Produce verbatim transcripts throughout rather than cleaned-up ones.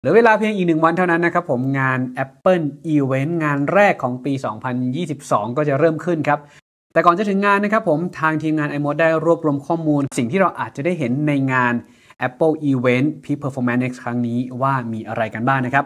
เหลือเวลาเพียงอีกหนึ่งวันเท่านั้นนะครับผมงาน Apple Event งานแรกของปี สองพันยี่สิบสอง ก็จะเริ่มขึ้นครับแต่ก่อนจะถึงงานนะครับผมทางทีมงาน iMode ได้รวบรวมข้อมูลสิ่งที่เราอาจจะได้เห็นในงาน Apple Event Peak Performance Next ครั้งนี้ว่ามีอะไรกันบ้างนะครับ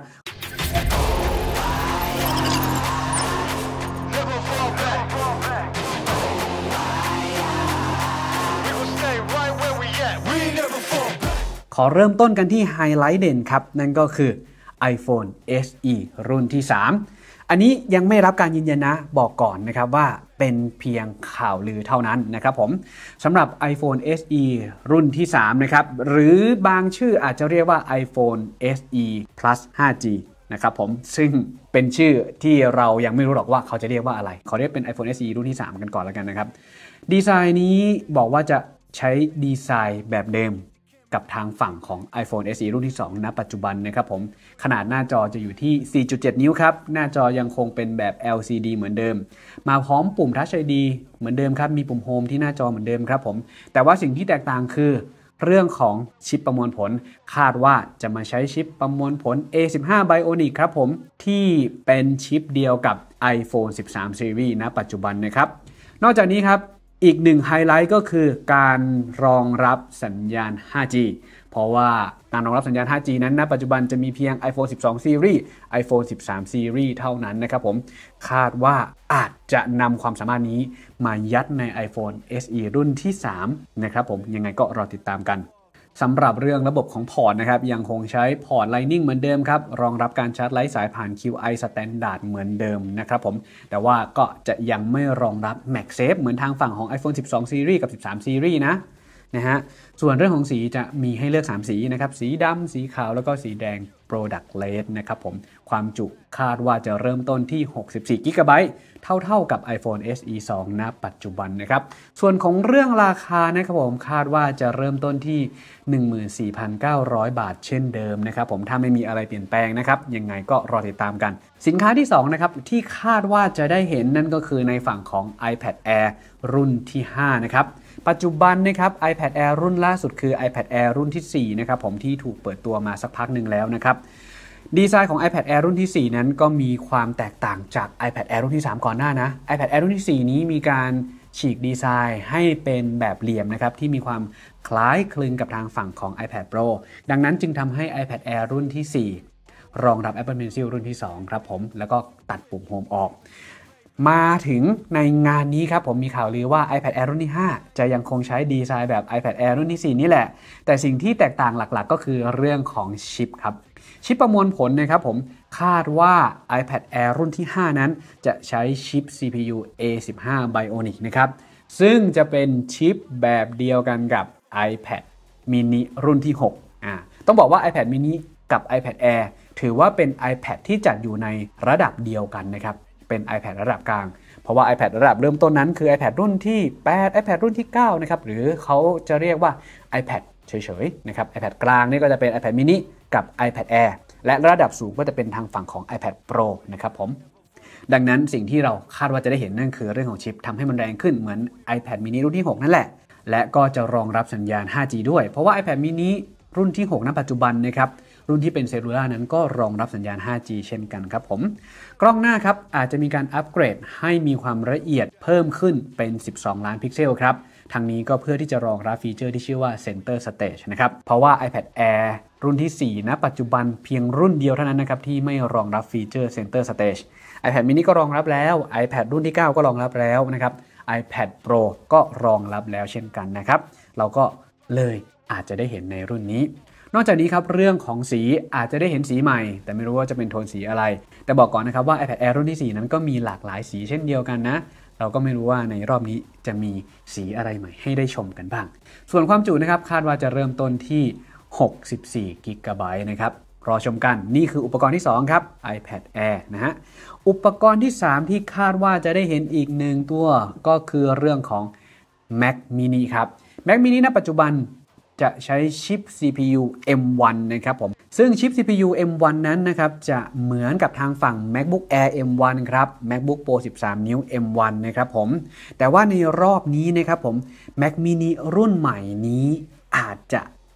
ขอเริ่มต้นกันที่ไฮไลท์เด่นครับนั่นก็คือ iPhone เอส อี รุ่นที่สามอันนี้ยังไม่รับการยืนยันนะบอกก่อนนะครับว่าเป็นเพียงข่าวลือเท่านั้นนะครับผมสำหรับ iPhone เอส อี รุ่นที่สามนะครับหรือบางชื่ออาจจะเรียกว่า iPhone เอส อี Plus ไฟว์ จี นะครับผมซึ่งเป็นชื่อที่เรายังไม่รู้หรอกว่าเขาจะเรียกว่าอะไรขอเรียกเป็น iPhone เอส อี รุ่นที่สามกันก่อนแล้วกันนะครับดีไซน์นี้บอกว่าจะใช้ดีไซน์แบบเดิมกับทางฝั่งของ iPhone เอส อี รุ่นที่สองณปัจจุบันนะครับผมขนาดหน้าจอจะอยู่ที่ สี่จุดเจ็ด นิ้วครับหน้าจอยังคงเป็นแบบ แอล ซี ดี เหมือนเดิมมาพร้อมปุ่ม Touch ไอ ดี เหมือนเดิมครับมีปุ่ม Home ที่หน้าจอเหมือนเดิมครับผมแต่ว่าสิ่งที่แตกต่างคือเรื่องของชิปประมวลผลคาดว่าจะมาใช้ชิปประมวลผล เอ สิบห้า Bionic ครับผมที่เป็นชิปเดียวกับ iPhone สิบสาม Series ณปัจจุบันนะครับนอกจากนี้ครับอีกหนึ่งไฮไลท์ก็คือการรองรับสัญญาณ ไฟว์ จี เพราะว่าการรองรับสัญญาณ ไฟว์ จี นั้นณปัจจุบันจะมีเพียง iPhone สิบสอง Series iPhone สิบสาม Series เท่านั้นนะครับผมคาดว่าอาจจะนำความสามารถนี้มายัดใน iPhone เอส อี รุ่นที่สามนะครับผมยังไงก็รอติดตามกันสำหรับเรื่องระบบของพอร์ตนะครับยังคงใช้พอร์ต Lightning เหมือนเดิมครับรองรับการชาร์จไร้สายผ่าน คิว ไอ Standard เหมือนเดิมนะครับผมแต่ว่าก็จะยังไม่รองรับ MagSafe เหมือนทางฝั่งของ iPhone สิบสอง Series กับ สิบสาม Series นะนะฮะส่วนเรื่องของสีจะมีให้เลือกสามสีนะครับสีดำสีขาวแล้วก็สีแดง Product Red นะครับผมความจุคาดว่าจะเริ่มต้นที่ หกสิบสี่ กิกะไบต์ เท่าๆกับ iPhone เอส อี ทู ณปัจจุบันนะครับส่วนของเรื่องราคานะครับผมคาดว่าจะเริ่มต้นที่ หนึ่งหมื่นสี่พันเก้าร้อย บาทเช่นเดิมนะครับผมถ้าไม่มีอะไรเปลี่ยนแปลงนะครับยังไงก็รอติดตามกันสินค้าที่สองนะครับที่คาดว่าจะได้เห็นนั่นก็คือในฝั่งของ iPad Air รุ่นที่ห้านะครับปัจจุบันนะครับ iPad Air รุ่นล่าสุดคือ iPad Air รุ่นที่สี่นะครับผมที่ถูกเปิดตัวมาสักพักหนึ่งแล้วนะครับดีไซน์ของ iPad Air รุ่นที่สี่นั้นก็มีความแตกต่างจาก iPad Air รุ่นที่สามก่อนหน้านะ iPad Air รุ่นที่สี่นี้มีการฉีกดีไซน์ให้เป็นแบบเหลี่ยมนะครับที่มีความคล้ายคลึงกับทางฝั่งของ iPad Pro ดังนั้นจึงทำให้ iPad Air รุ่นที่สี่รองรับ Apple Pencil รุ่นที่สองครับผมแล้วก็ตัดปุ่ม Home ออกมาถึงในงานนี้ครับผมมีข่าวลือว่า iPad Air รุ่นที่ห้าจะยังคงใช้ดีไซน์แบบ iPad Air รุ่นที่สี่นี่แหละแต่สิ่งที่แตกต่างหลักๆก็คือเรื่องของชิปครับชิปประมวลผลนะครับผมคาดว่า iPad Air รุ่นที่ห้านั้นจะใช้ชิป ซี พี ยู เอ สิบห้า Bionic นะครับซึ่งจะเป็นชิปแบบเดียวกันกับ iPad mini รุ่นที่หกอ่าต้องบอกว่า iPad mini กับ iPad Air ถือว่าเป็น iPad ที่จัดอยู่ในระดับเดียวกันนะครับเป็น iPad ระดับกลางเพราะว่า iPad ระดับเริ่มต้นนั้นคือ iPad รุ่นที่แปด iPad รุ่นที่เก้านะครับหรือเขาจะเรียกว่า iPad เฉยๆนะครับ iPad กลางนี่ก็จะเป็น iPad mini กับ iPad Air และระดับสูงก็จะเป็นทางฝั่งของ iPad Pro นะครับผมดังนั้นสิ่งที่เราคาดว่าจะได้เห็นนั่นคือเรื่องของชิปทำให้มันแรงขึ้นเหมือน iPad mini รุ่นที่หกนั่นแหละและก็จะรองรับสัญญาณ ไฟว์ จี ด้วยเพราะว่า iPad mini รุ่นที่หกณปัจจุบันนะครับรุ่นที่เป็นเซลลูล่านั้นก็รองรับสัญญาณ ไฟว์ จี เช่นกันครับผมกล้องหน้าครับอาจจะมีการอัปเกรดให้มีความละเอียดเพิ่มขึ้นเป็นสิบสองล้านพิกเซลครับทางนี้ก็เพื่อที่จะรองรับฟีเจอร์ที่ชื่อว่า Center Stage นะครับเพราะว่า iPad Air รุ่นที่สี่ณปัจจุบันเพียงรุ่นเดียวเท่านั้นนะครับที่ไม่รองรับฟีเจอร์ Center Stage iPad mini ก็รองรับแล้ว iPad รุ่นที่เก้าก็รองรับแล้วนะครับ iPad Pro ก็รองรับแล้วเช่นกันนะครับเราก็เลยอาจจะได้เห็นในรุ่นนี้นอกจากนี้ครับเรื่องของสีอาจจะได้เห็นสีใหม่แต่ไม่รู้ว่าจะเป็นโทนสีอะไรแต่บอกก่อนนะครับว่า iPad Air รุ่นที่สี่นั้นก็มีหลากหลายสีเช่นเดียวกันนะเราก็ไม่รู้ว่าในรอบนี้จะมีสีอะไรใหม่ให้ได้ชมกันบ้างส่วนความจุนะครับคาดว่าจะเริ่มต้นที่หกสิบสี่ กิกะไบต์ นะครับรอชมกันนี่คืออุปกรณ์ที่สองครับ iPad Air นะฮะอุปกรณ์ที่สามที่คาดว่าจะได้เห็นอีกหนึ่งตัวก็คือเรื่องของ Mac mini ครับ Mac mini ณปัจจุบันจะใช้ชิป ซี พี ยู เอ็ม วัน นะครับผมซึ่งชิป ซี พี ยู เอ็ม วัน นั้นนะครับจะเหมือนกับทางฝั่ง MacBook Air เอ็ม วัน ครับ MacBook Pro สิบสาม นิ้ว เอ็ม วัน นะครับผมแต่ว่าในรอบนี้นะครับผม Mac mini รุ่นใหม่นี้อาจจะ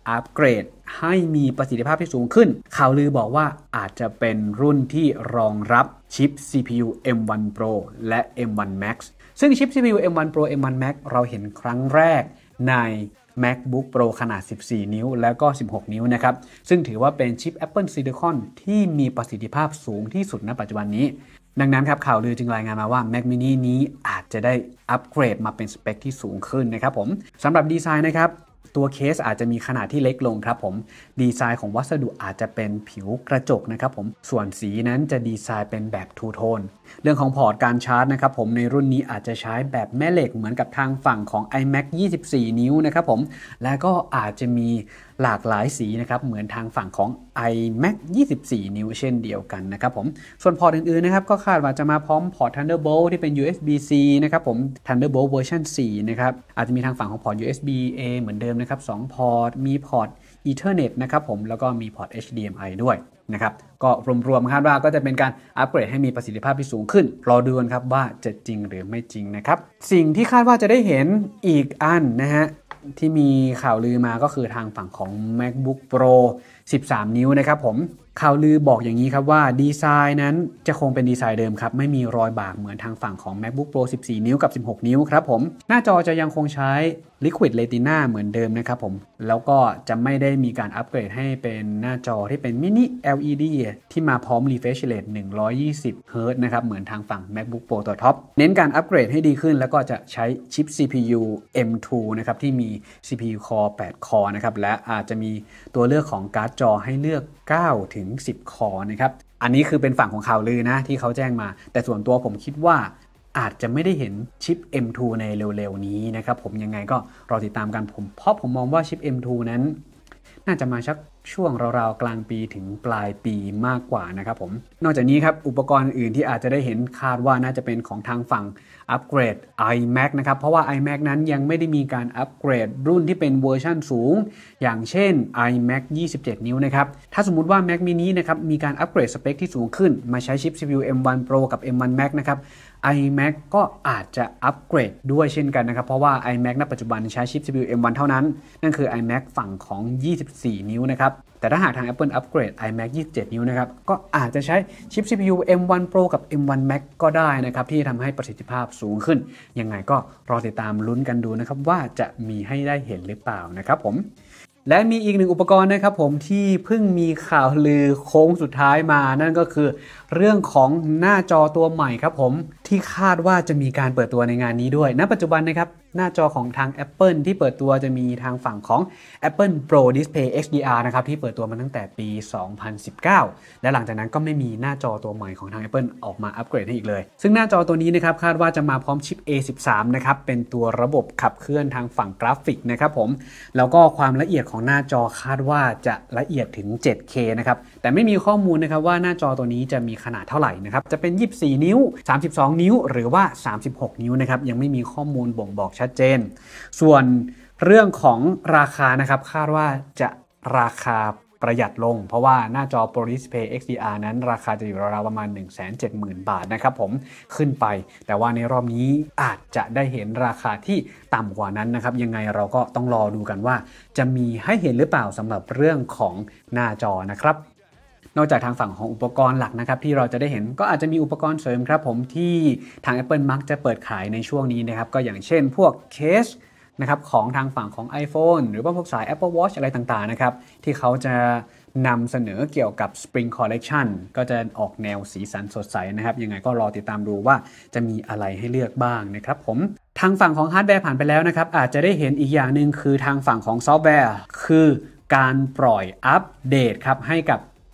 อัปเกรดให้มีประสิทธิภาพที่สูงขึ้นข่าวลือบอกว่าอาจจะเป็นรุ่นที่รองรับชิป ซี พี ยู เอ็ม วัน Pro และ เอ็ม วัน Max ซึ่งชิป ซี พี ยู เอ็ม วัน Pro เอ็ม วัน Max เราเห็นครั้งแรกใน MacBook Pro ขนาดสิบสี่นิ้วแล้วก็สิบหกนิ้วนะครับซึ่งถือว่าเป็นชิป Apple Silicon ที่มีประสิทธิภาพสูงที่สุดณปัจจุบันนี้ดังนั้นครับข่าวลือจึงรายงานมาว่า Mac mini นี้อาจจะได้อัปเกรดมาเป็นสเปคที่สูงขึ้นนะครับผมสำหรับดีไซน์นะครับตัวเคสอาจจะมีขนาดที่เล็กลงครับผมดีไซน์ของวัสดุอาจจะเป็นผิวกระจกนะครับผมส่วนสีนั้นจะดีไซน์เป็นแบบทูโทนเรื่องของพอร์ตการชาร์จนะครับผมในรุ่นนี้อาจจะใช้แบบแม่เหล็กเหมือนกับทางฝั่งของ iMac ยี่สิบสี่นิ้วนะครับผมและก็อาจจะมีหลากหลายสีนะครับเหมือนทางฝั่งของ iMac ยี่สิบสี่นิ้วเช่นเดียวกันนะครับผมส่วนพอร์ตอื่นๆนะครับก็คาดว่าจะมาพร้อมพอร์ต Thunderbolt ที่เป็น ยู เอส บี ซี นะครับผม Thunderbolt เวอร์ชันสี่นะครับอาจจะมีทางฝั่งของพอร์ต ยู เอส บี เอ เหมือนเดิมนะครับสองพอร์ตมีพอร์ต Ethernet นะครับผมแล้วก็มีพอร์ต เอช ดี เอ็ม ไอ ด้วยนะครับก็รวมๆคาดว่าก็จะเป็นการอัปเกรดให้มีประสิทธิภาพที่สูงขึ้นรอดูกันครับว่าจะจริงหรือไม่จริงนะครับสิ่งที่คาดว่าจะได้เห็นอีกอันนะฮะที่มีข่าวลือมาก็คือทางฝั่งของ MacBook Pro สิบสามนิ้วนะครับผมข่าวลือบอกอย่างนี้ครับว่าดีไซน์นั้นจะคงเป็นดีไซน์เดิมครับไม่มีรอยบากเหมือนทางฝั่งของ MacBook Pro สิบสี่นิ้วกับสิบหกนิ้วครับผมหน้าจอจะยังคงใช้ Liquid Retina เหมือนเดิมนะครับผมแล้วก็จะไม่ได้มีการอัปเกรดให้เป็นหน้าจอที่เป็น Mini แอล อี ดี ที่มาพร้อม Refresh Rate หนึ่งร้อยยี่สิบ เฮิร์ตซ์ นะครับเหมือนทางฝั่ง MacBook Pro ตัวท็อปเน้นการอัปเกรดให้ดีขึ้นแล้วก็จะใช้ชิป ซี พี ยู เอ็ม ทู นะครับที่มี ซี พี ยู Core แปด Core นะครับและอาจจะมีตัวเลือกของการ์ดจอให้เลือกเก้าถึงสิบ Core นะครับอันนี้คือเป็นฝั่งของข่าวลือนะที่เขาแจ้งมาแต่ส่วนตัวผมคิดว่าอาจจะไม่ได้เห็นชิป เอ็ม ทู ในเร็วๆนี้นะครับผมยังไงก็รอติดตามกันผมเพราะผมมองว่าชิป เอ็ม ทู นั้นน่าจะมาชักช่วงราวๆกลางปีถึงปลายปีมากกว่านะครับผมนอกจากนี้ครับอุปกรณ์อื่นที่อาจจะได้เห็นคาดว่าน่าจะเป็นของทางฝั่งอัปเกรด iMac นะครับเพราะว่า iMac นั้นยังไม่ได้มีการอัปเกรดรุ่นที่เป็นเวอร์ชั่นสูงอย่างเช่น iMac ยี่สิบเจ็ดนิ้วนะครับถ้าสมมุติว่า Mac mini นะครับมีการอัปเกรดสเปคที่สูงขึ้นมาใช้ชิป ซี พี ยู เอ็ม วัน Pro กับ เอ็ม วัน Max นะครับ iMac ก็อาจจะอัปเกรดด้วยเช่นกันนะครับเพราะว่า iMac ณ ปัจจุบันใช้ชิป ซี พี ยู เอ็ม วัน เท่านั้นนั่นคือ iMac ฝั่งของยี่สิบสี่นิ้วนะครับแต่ถ้าหากทาง Apple อัปเกรด iMac ยี่สิบเจ็ดนิ้วนะครับก็อาจจะใช้ชิป ซี พี ยู เอ็ม วัน Pro กับ เอ็ม วัน Max ก็ได้นะครับที่ทำให้ประสิทธิภาพสูงขึ้นยังไงก็รอติดตามลุ้นกันดูนะครับว่าจะมีให้ได้เห็นหรือเปล่านะครับผมและมีอีกหนึ่งอุปกรณ์นะครับผมที่เพิ่งมีข่าวลือโค้งสุดท้ายมานั่นก็คือเรื่องของหน้าจอตัวใหม่ครับผมที่คาดว่าจะมีการเปิดตัวในงานนี้ด้วยณปัจจุบันนะครับหน้าจอของทาง Apple ที่เปิดตัวจะมีทางฝั่งของ Apple Pro Display เอ็กซ์ ดี อาร์ นะครับที่เปิดตัวมาตั้งแต่ปี สองพันสิบเก้า และหลังจากนั้นก็ไม่มีหน้าจอตัวใหม่ของทาง Apple ออกมาอัปเกรดให้อีกเลยซึ่งหน้าจอตัวนี้นะครับคาดว่าจะมาพร้อมชิป เอ สิบสาม นะครับเป็นตัวระบบขับเคลื่อนทางฝั่งกราฟิกนะครับผมแล้วก็ความละเอียดของหน้าจอคาดว่าจะละเอียดถึง เจ็ดเค นะครับแต่ไม่มีข้อมูลนะครับว่าหน้าจอตัวนี้จะมีขนาดเท่าไหร่นะครับจะเป็นยี่สิบสี่นิ้วสามสิบสองนิ้วหรือว่าสามสิบหกนิ้วนะครับยังไม่มีข้อมูลบ่งบอกชัดเจนส่วนเรื่องของราคานะครับคาดว่าจะราคาประหยัดลงเพราะว่าหน้าจอ Pro Display เอ็กซ์ ดี อาร์ นั้นราคาจะอยู่ราวๆประมาณ หนึ่งแสนเจ็ดหมื่น บาทนะครับผมขึ้นไปแต่ว่าในรอบนี้อาจจะได้เห็นราคาที่ต่ำกว่านั้นนะครับยังไงเราก็ต้องรอดูกันว่าจะมีให้เห็นหรือเปล่าสำหรับเรื่องของหน้าจอนะครับนอกจากทางฝั่งของอุปกรณ์หลักนะครับที่เราจะได้เห็นก็อาจจะมีอุปกรณ์เสริมครับผมที่ทาง Apple มักจะเปิดขายในช่วงนี้นะครับก็อย่างเช่นพวกเคสนะครับของทางฝั่งของ iPhone หรือว่าพวกสาย Apple Watch อะไรต่างๆนะครับที่เขาจะนำเสนอเกี่ยวกับ Spring Collection ก็จะออกแนวสีสันสดใสนะครับยังไงก็รอติดตามดูว่าจะมีอะไรให้เลือกบ้างนะครับผมทางฝั่งของฮาร์ดแวร์ผ่านไปแล้วนะครับอาจจะได้เห็นอีกอย่างหนึ่งคือทางฝั่งของซอฟต์แวร์คือการปล่อยอัปเดตครับให้กับ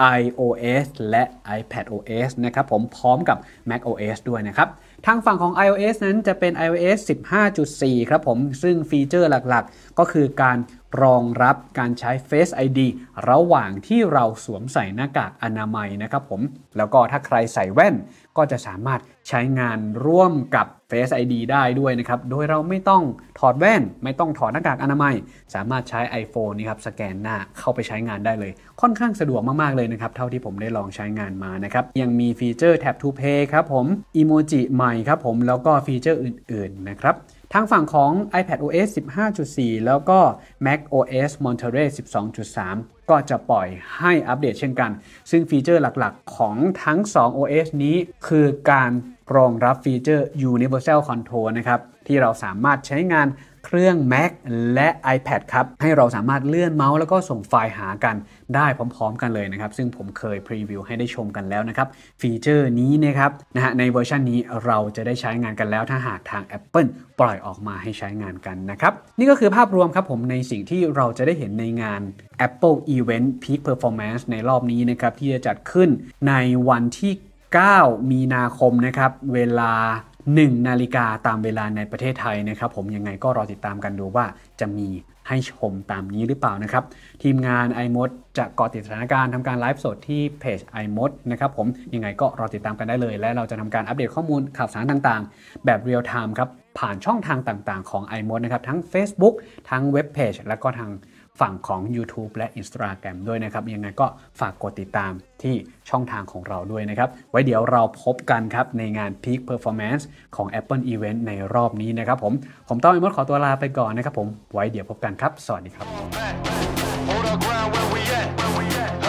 iOS และ iPadOS นะครับผมพร้อมกับ macOS ด้วยนะครับทางฝั่งของ iOS นั้นจะเป็น iOS สิบห้าจุดสี่ ครับผมซึ่งฟีเจอร์หลักๆก็คือการรองรับการใช้ Face ไอ ดี ระหว่างที่เราสวมใส่หน้ากากอนามัยนะครับผมแล้วก็ถ้าใครใส่แว่นก็จะสามารถใช้งานร่วมกับ Face ไอ ดี ได้ด้วยนะครับโดยเราไม่ต้องถอดแว่นไม่ต้องถอดหน้ากากอนามัยสามารถใช้ iPhone นี่ครับสแกนหน้าเข้าไปใช้งานได้เลยค่อนข้างสะดวกมากๆเลยนะครับเท่าที่ผมได้ลองใช้งานมานะครับยังมีฟีเจอร์ Tap to Pay ครับผมอีโมจิใหม่ครับผมแล้วก็ฟีเจอร์อื่นๆนะครับทางฝั่งของ iPadOS สิบห้าจุดสี่ แล้วก็ macOS Monterey สิบสองจุดสาม ก็จะปล่อยให้อัปเดตเช่นกันซึ่งฟีเจอร์หลักๆของทั้งสอง โอ เอส นี้คือการรองรับฟีเจอร์ Universal Control นะครับที่เราสามารถใช้งานเครื่อง Mac และ iPad ครับให้เราสามารถเลื่อนเมาส์แล้วก็ส่งไฟล์หากันได้พร้อมๆกันเลยนะครับซึ่งผมเคยพรีวิวให้ได้ชมกันแล้วนะครับฟีเจอร์นี้นะครับนะฮะในเวอร์ชันนี้เราจะได้ใช้งานกันแล้วถ้าหากทาง Apple ปล่อยออกมาให้ใช้งานกันนะครับนี่ก็คือภาพรวมครับผมในสิ่งที่เราจะได้เห็นในงาน Apple Event Peak Performance ในรอบนี้นะครับที่จะจัดขึ้นในวันที่เก้ามีนาคมนะครับเวลาหนึ่งนาฬิกาตามเวลาในประเทศไทยนะครับผมยังไงก็รอติดตามกันดูว่าจะมีให้ชมตามนี้หรือเปล่านะครับทีมงาน iMod จะเกาะติดสถานการณ์ทำการไลฟ์สดที่เพจ iMod นะครับผมยังไงก็รอติดตามกันได้เลยและเราจะทำการอัปเดตข้อมูลข่าวสารต่างๆแบบเรียลไทม์ครับผ่านช่องทางต่างๆของ iMod นะครับทั้ง Facebook ทั้งเว็บเพจและก็ทางฝั่งของ YouTube และ Instagram ด้วยนะครับยังไงก็ฝากกดติดตามที่ช่องทางของเราด้วยนะครับไว้เดี๋ยวเราพบกันครับในงาน Peak Performance ของ Apple Event ในรอบนี้นะครับผมผมต้องไอมดขอตัวลาไปก่อนนะครับผมไว้เดี๋ยวพบกันครับสวัสดีครับ